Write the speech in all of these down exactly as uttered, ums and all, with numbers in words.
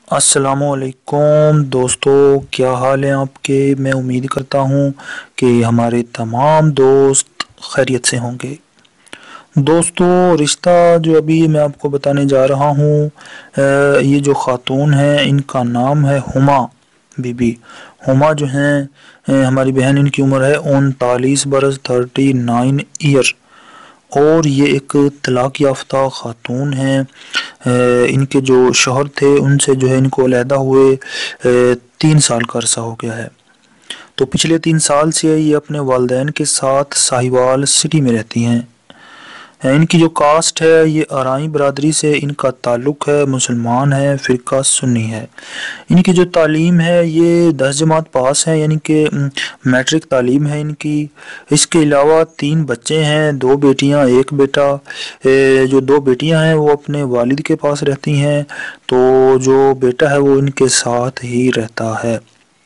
السلام علیکم دوستو، کیا حال ہیں آپ کے؟ میں امید کرتا ہوں کہ ہمارے تمام دوست خیریت سے ہوں گے۔ دوستو، رشتہ جو ابھی میں آپ کو بتانے جا رہا ہوں، یہ جو خاتون ہیں ان کا نام ہے ہما بی بی۔ ہما جو ہیں ہماری بہن، ان کی عمر ہے انتالیس برس تھرٹی نائن ایئر، اور یہ ایک طلاق یافتہ خاتون ہیں۔ ان کے جو شوہر تھے ان سے جو ہے ان کو علیحدہ ہوئے تین سال کا عرصہ ہو گیا ہے۔ تو پچھلے تین سال سے یہ اپنے والدین کے ساتھ ساہیوال سٹی میں رہتی ہیں۔ ان کی جو کاسٹ ہے یہ آرائی برادری سے ان کا تعلق ہے، مسلمان ہے، فرقہ سنی ہے۔ ان کی جو تعلیم ہے یہ دس جماعت پاس ہے، یعنی کہ میٹرک تعلیم ہے ان کی۔ اس کے علاوہ تین بچے ہیں، دو بیٹیاں ایک بیٹا۔ جو دو بیٹیاں ہیں وہ اپنے والد کے پاس رہتی ہیں، تو جو بیٹا ہے وہ ان کے ساتھ ہی رہتا ہے۔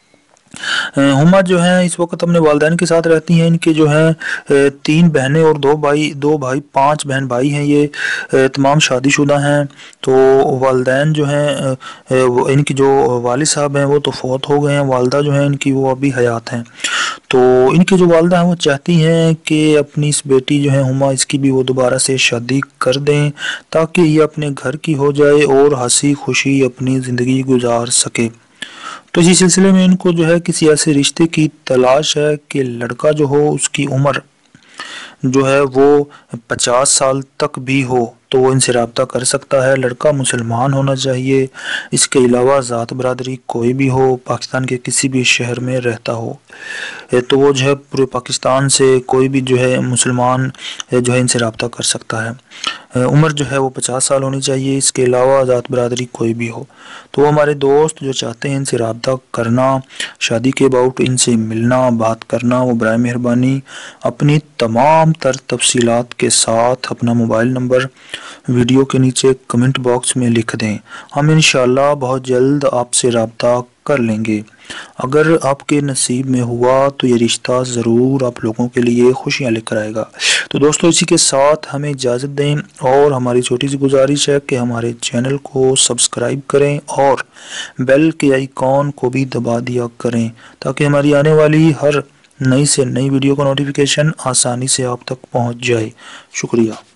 ہما جو ہیں اس وقت اپنے والدین کے ساتھ رہتی ہیں۔ ان کے جو ہیں تین بہنیں اور دو بھائی دو بھائی پانچ بہن بھائی ہیں، یہ تمام شادی شدہ ہیں۔ تو والدین جو ہیں ان کی جو والد صاحب ہیں وہ تو فوت ہو گئے ہیں، والدہ جو ہیں ان کی وہ ابھی حیات ہیں۔ تو ان کی جو والدہ ہیں وہ چاہتی ہیں کہ اپنی اس بیٹی جو ہے ہما، اس کی بھی وہ دوبارہ سے شادی کر دیں تاکہ یہ اپنے گھر کی ہو جائے اور ہنسی خوشی اپنی زندگی گزار سکے۔ تو اسی سلسلے میں ان کو جو ہے کسی ایسے رشتے کی تلاش ہے کہ لڑکا جو ہو اس کی عمر جو ہے وہ پچاس سال تک بھی ہو تو وہ ان سے رابطہ کر سکتا ہے۔ لڑکا مسلمان ہونا چاہیے، اس کے علاوہ ذات برادری کوئی بھی ہو، پاکستان کے کسی بھی شہر میں رہتا ہو، تو وہ جو ہے پورے پاکستان سے کوئی بھی جو ہے مسلمان جو ہے ان سے رابطہ کر سکتا ہے۔ عمر جو ہے وہ پچاس سال ہونی چاہیے، اس کے علاوہ ذات برادری کوئی بھی ہو۔ تو وہ ہمارے دوست جو چاہتے ہیں ان سے رابطہ کرنا، شادی کے باؤٹ ان سے ملنا، بات کرنا، وہ برائے مہربانی اپنی تمام تر تفصیلات کے ساتھ اپنا موبائل نمبر ویڈیو کے نیچے کمنٹ باکس میں لکھ دیں۔ ہم انشاءاللہ بہت جلد آپ سے رابطہ کر لیں گے۔ اگر آپ کے نصیب میں ہوا تو یہ رشتہ ضرور آپ لوگوں کے لیے خوشیاں لے کر آئے گا۔ تو دوستو، اسی کے ساتھ ہمیں اجازت دیں، اور ہماری چھوٹی سی گزارش ہے کہ ہمارے چینل کو سبسکرائب کریں اور بیل کے آئیکن کو بھی دبا دیا کریں تاکہ ہماری آنے والی ہر نئی سے نئی ویڈیو کا نوٹیفیکیشن آسانی سے آپ تک پہنچ جائے۔ شکریہ۔